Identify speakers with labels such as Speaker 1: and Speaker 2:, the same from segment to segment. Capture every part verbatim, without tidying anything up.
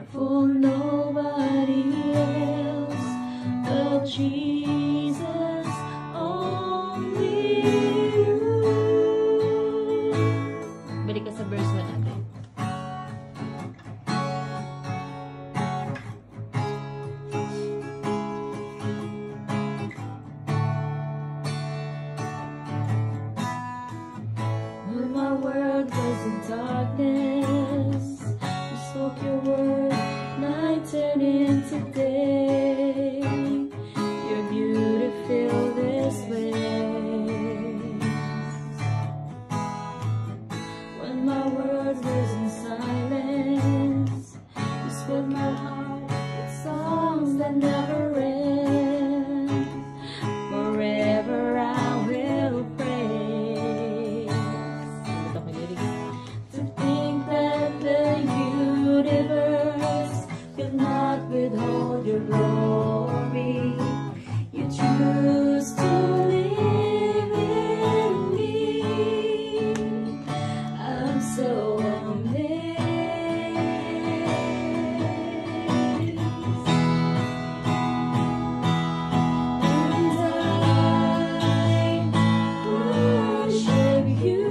Speaker 1: for nobody else but Jesus, only you. Balik ka sa verse one natin. When my world was in darkness, you spoke your word, night turned into day. Your beauty filled this place. When my world was in silence, you spoke my heart with songs that never end. Forever I will praise. To think that the universe could not withhold your glory. You choose to live in me. I'm so amazed. And I worship you,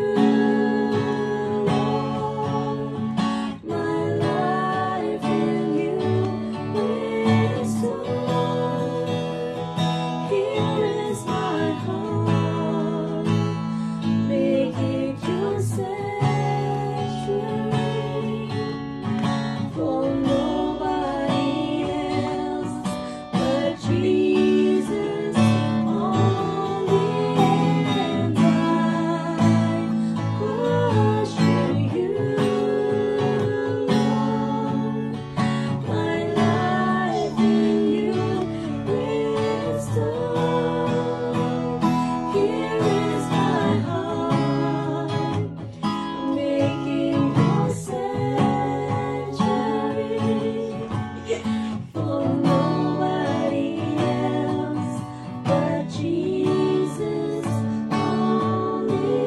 Speaker 1: Lord. My life in you restored. Here is my heart, make it your sanctuary. For nobody else but Jesus, only. And I worship you, Lord. My life in you restored. Here is my heart, making your sanctuary. For nobody else but Jesus, only.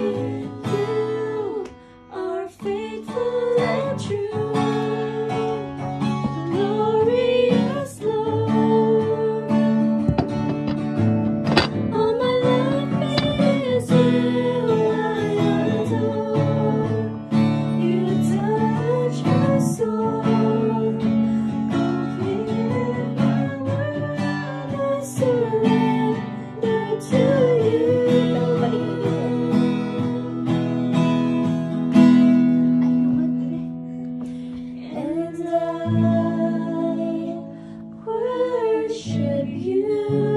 Speaker 1: You are faithful and true, glorious Lord. All my life is you, I adore. You touch my soul, complete my world. I surrender to you. And I worship you,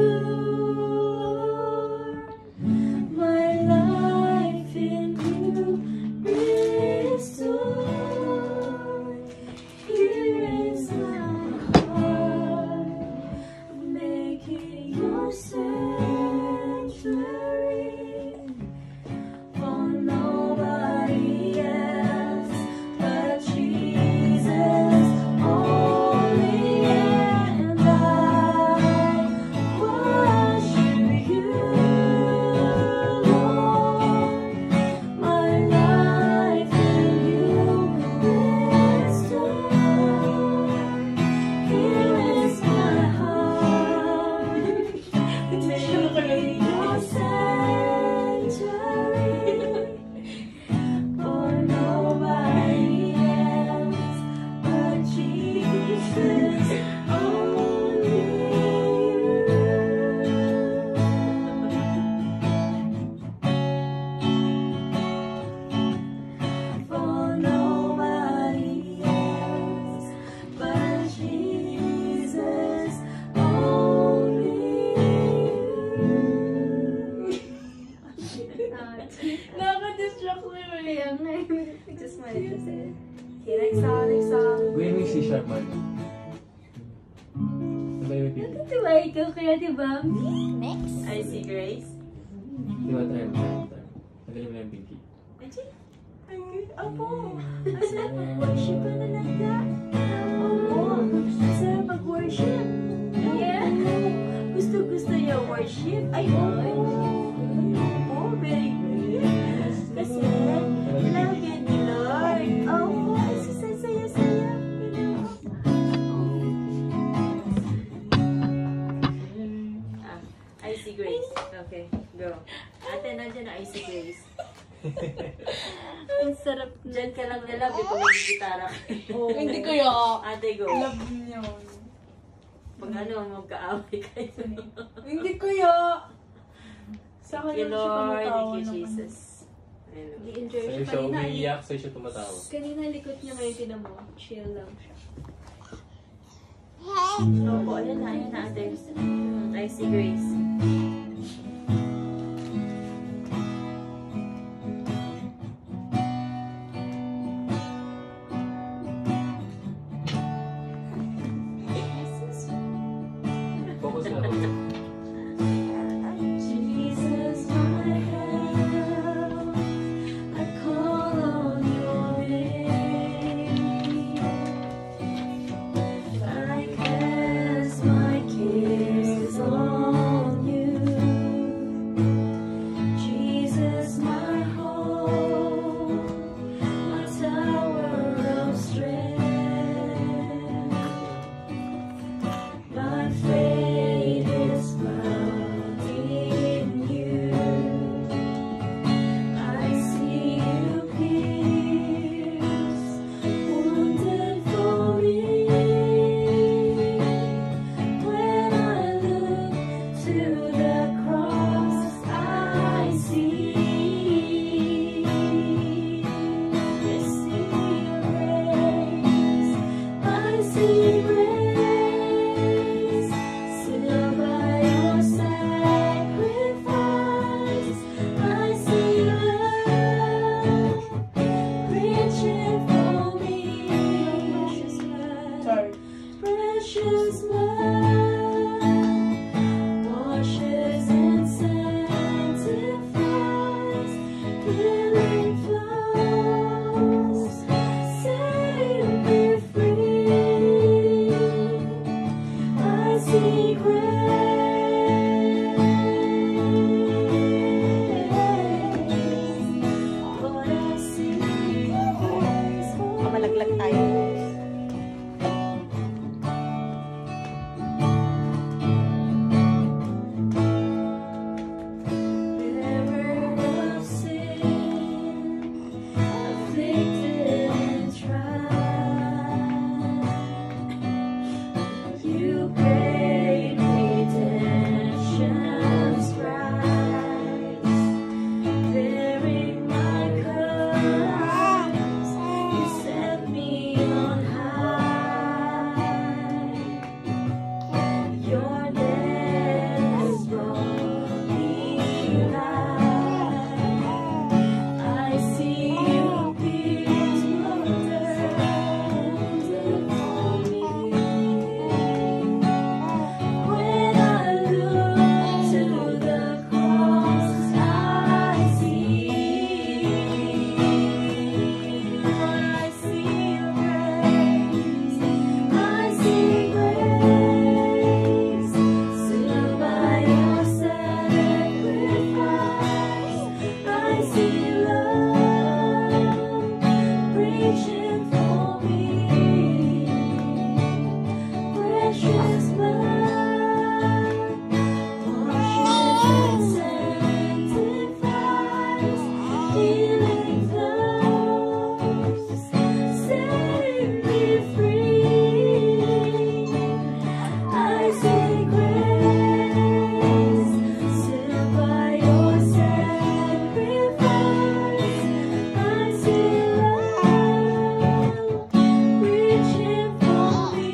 Speaker 1: Lord. My life in you restored. Here is my heart, making your sanctuary. For nobody else but Jesus, only. And I worship you, Lord. My life in you restored. Here is my heart, making your sanctuary. For nobody else but Jesus, only you. For nobody else but Jesus, only you. Nakaka-distract mo yung mali yan eh.
Speaker 2: Just wanted to say. Okay, next song, next song.
Speaker 3: Gawin mo yung C-sharp man. Sabay mo pipi.
Speaker 1: Natutuwa ikaw kaya diba?
Speaker 2: Next. I see Grace.
Speaker 3: Di ba tayo? Tagalin mo lang yung pinky.
Speaker 2: Achi. Opo. Asa worship ka na lang ka? Opo. Asa pag-worship? Yeah. Gusto-gusto niya worship? Ay, opo. Opo, very good. Kasi, love you, Lord. Opo. Saya-saya. Ate, nandiyan na Icy Grace.
Speaker 4: Ang sarap na.
Speaker 2: Diyan ka lang nalab, ito may gitara kayo.
Speaker 4: Oh. Hindi kaya.
Speaker 2: Ate, go.
Speaker 4: Love niyo.
Speaker 2: Pag ano, magkaaway kayo.
Speaker 4: Hindi kaya. Sa akin
Speaker 2: Thank you,
Speaker 4: lang siya
Speaker 2: Lord.
Speaker 4: tumatawa
Speaker 2: Thank you,
Speaker 4: naman.
Speaker 2: Jesus. Ayun.
Speaker 1: Nag-enjoy
Speaker 3: Sa'yo
Speaker 1: siya.
Speaker 3: siya
Speaker 1: Kanina,
Speaker 3: umiiyak, sa'yo siya tumatawa.
Speaker 1: kanina likod niya ngayon tinan mo. Chill lang siya.
Speaker 2: Opo, ayun na, ayun na, ate. Mm, Icy Grace.
Speaker 3: Focus na ako.
Speaker 1: Jesus, my help, I call on your name. I cast my cares on you. Jesus, my hope, my tower of strength. My faith is found in you. I see you pierce, wounded for me. When I look to the cross, I see. I see grace. I see grace. Sealed by your sacrifice, I see love, reaching for me. Precious blood,
Speaker 4: Sorry.
Speaker 1: precious blood, washes and sanctifies, healing flows, setting me free. I see grace. Lord, I see grace.
Speaker 4: Mamalaglag tayo.
Speaker 1: Bearer of sin, afflicted and tried, you paid redemption's price. Bearing my curse, you set me on high. Your death has brought me life. I see you pierced, wounded, wounded for me. When I look to the cross, I see. Lord, I see your grace. I see grace. Sealed by your sacrifice, I see love, reaching for me. Precious blood, washes and sanctifies, healing flows, setting me free. I see grace, sealed by your sacrifice. I see love, reaching for me.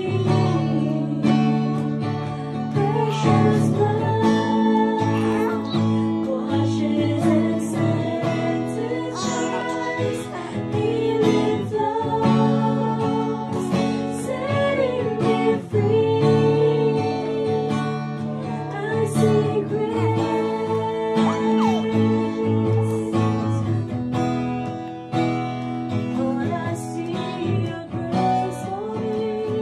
Speaker 1: Precious blood, washes and sanctifies, healing flows, setting me free. I see grace. Lord, I see your grace for me.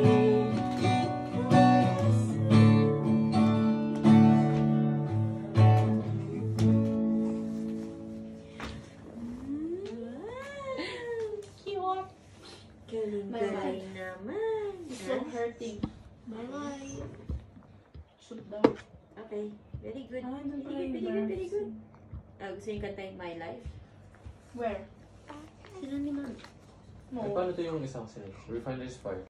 Speaker 4: Cute.
Speaker 2: Galing-galing naman.
Speaker 4: So
Speaker 2: Ha?
Speaker 4: hurting.
Speaker 1: Bye.
Speaker 4: Shoot daw.
Speaker 2: Okay. Very good.
Speaker 1: Ah,
Speaker 2: Very
Speaker 1: doon
Speaker 2: good,
Speaker 1: pala yung
Speaker 2: very good, very good. Ah, gusto niyo kantahin My Life?
Speaker 4: Where?
Speaker 2: Sino ni Ma'am?
Speaker 3: Ay, paano to yung isang sila? Refiner's Fire.